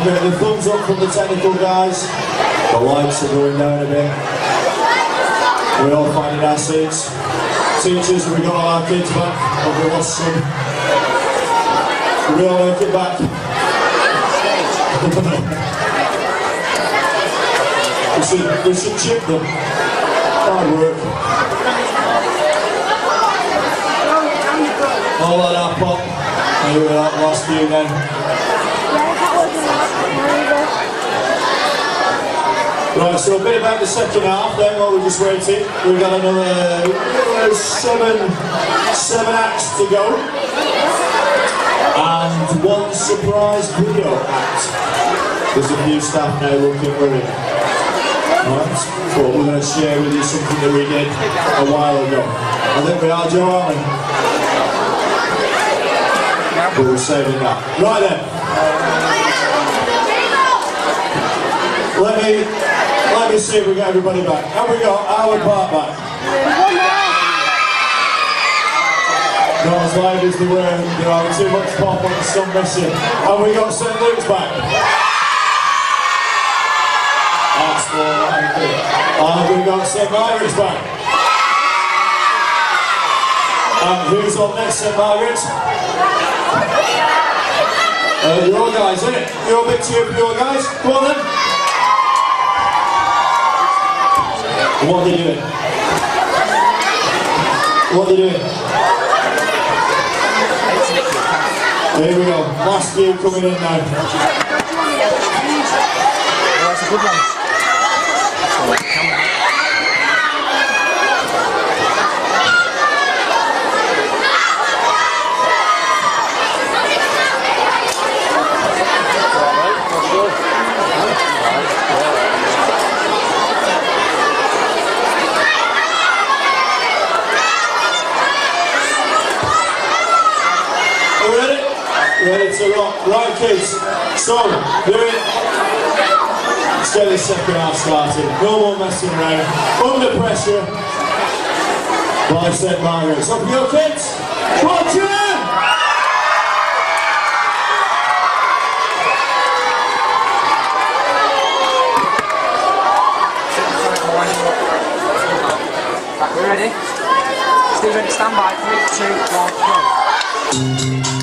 I'm getting the thumbs up from the technical guys. The lights are going down a bit. We're all finding our seats. Teachers, have we got all our kids back? Have we lost some? We all make it back. we should chip them. Hard work. All that our pop. Maybe we're that last few then. Right, so a bit about the second half then while we're just waiting. We've got another seven acts to go. And one surprise video act. There's a few staff now looking worried. Right, but we're going to share with you something that we did a while ago. I think we are, Joe, aren't we? But we're saving that. Right then. Let me see if we get everybody back. Have we got Harwood Park back? Not as loud as they were, there are too much pop on the sun missing. Have we got St Luke's back? That's more like it. Have we got St Margaret's back? And who's on next, St Margaret's? Your guys, isn't it? You're a bit cheer for your guys. Come on then. What are they doing? What are they doing? There we go. Last few coming in now. That's a good one. Ready to rock. Right kids, so let's get this second half started. No more messing around. Under pressure by St Margaret's. Up you go kids! Come on, tune in! We're ready? Stephen, stand by. 3, 2, 1, go.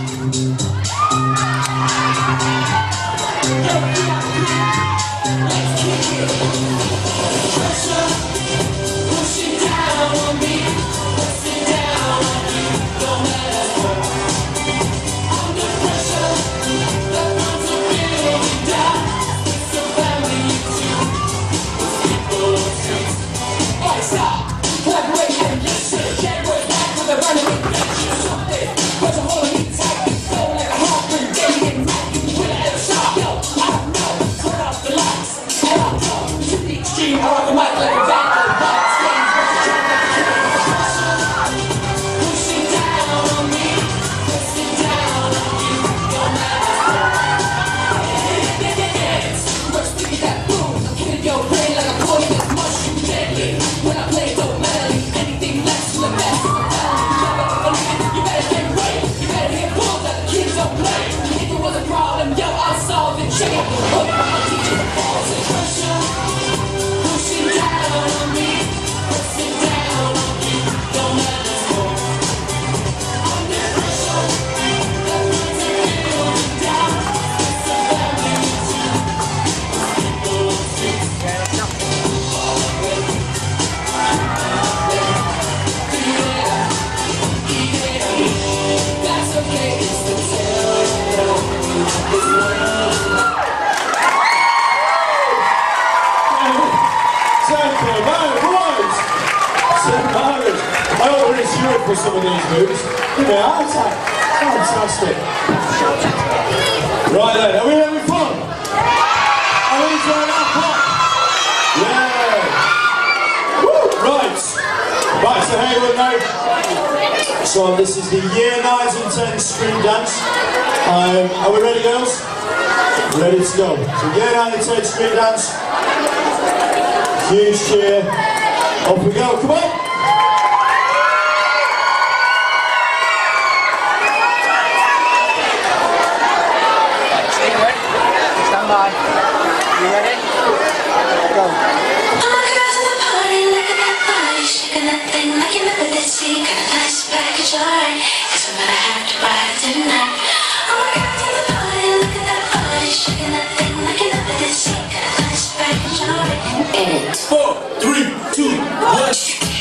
For some of these moves. Give me a heart attack. Fantastic. Right then, are we having fun? Are we enjoying our fun? Yeah. Woo. Right. Back to Heywood now. So this is the Year 9s and 10s stream dance. Are we ready, girls? Ready to go. So Year 9 and 10 stream dance. Huge cheer. Up we go. Come on. Stand by. You ready? Go. Shaking that thing like you never did see. Got a nice package, alright. Guess I'm gonna have to buy it tonight. Oh my God, to the party, look at that body. Shaking that thing like you never did see. Got a nice package, alright. And 4, 3, 2, 1.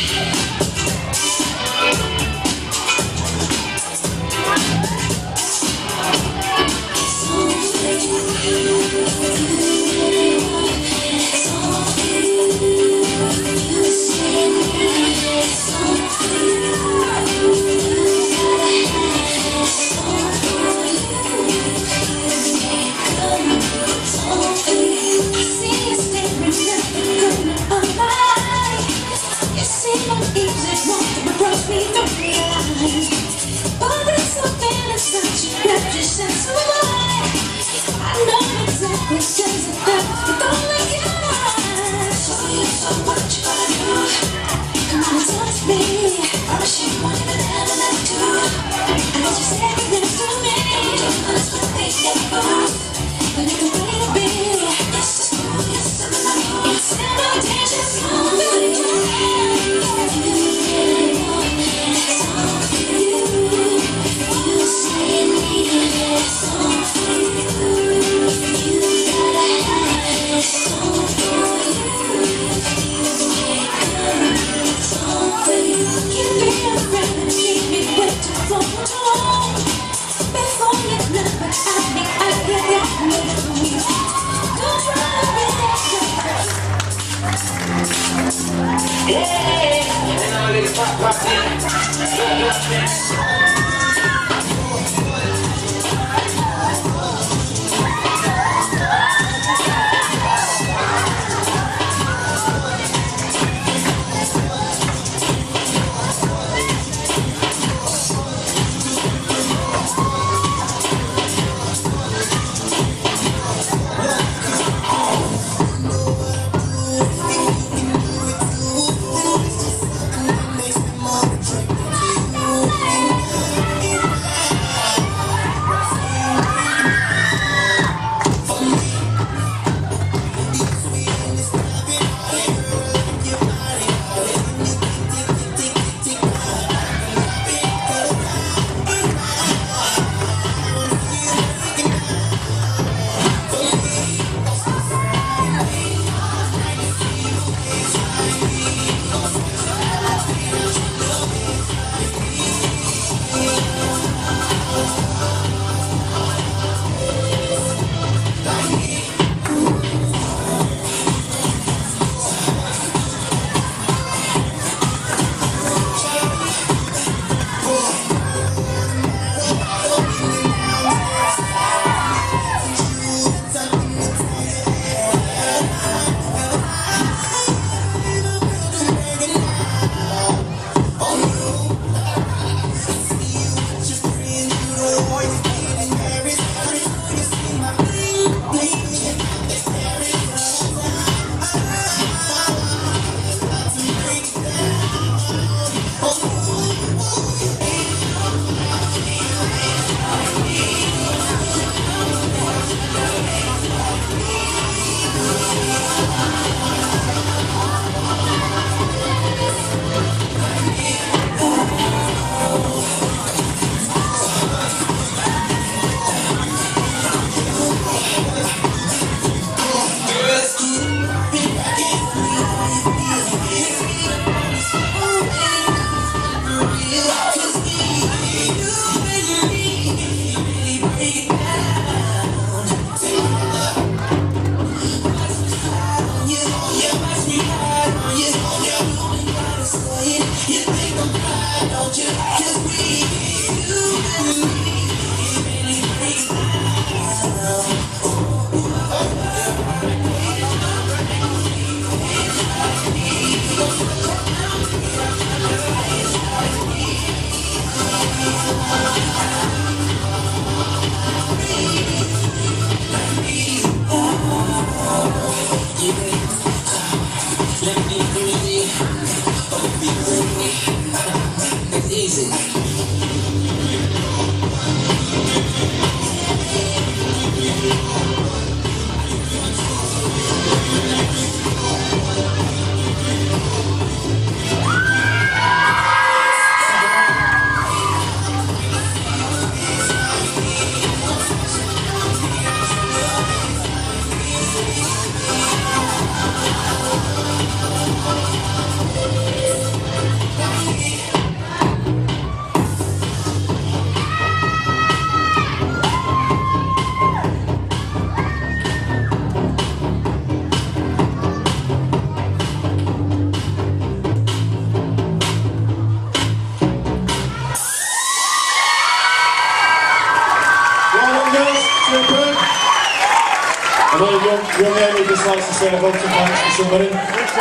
Young Amy just likes to say a vote of thanks to somebody.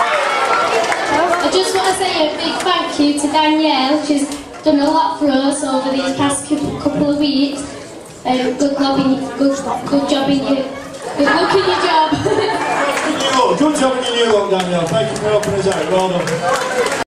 I just want to say a big thank you to Danielle. She's done a lot for us over these past couple of weeks. Good job in your job. Good job in your new look, Danielle. Thank you for helping us out. Well done.